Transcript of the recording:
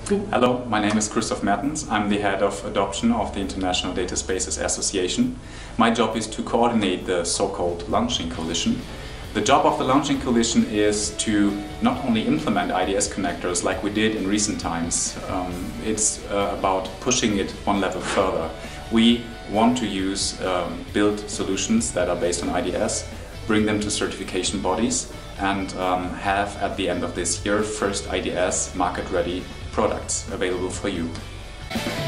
Hello, my name is Christoph Mertens. I'm the head of adoption of the International Data Spaces Association. My job is to coordinate the so-called launching coalition. The job of the launching coalition is to not only implement IDS connectors like we did in recent times, it's about pushing it one level further. We want to build solutions that are based on IDS, bring them to certification bodies, and have at the end of this year first IDS market-ready products available for you.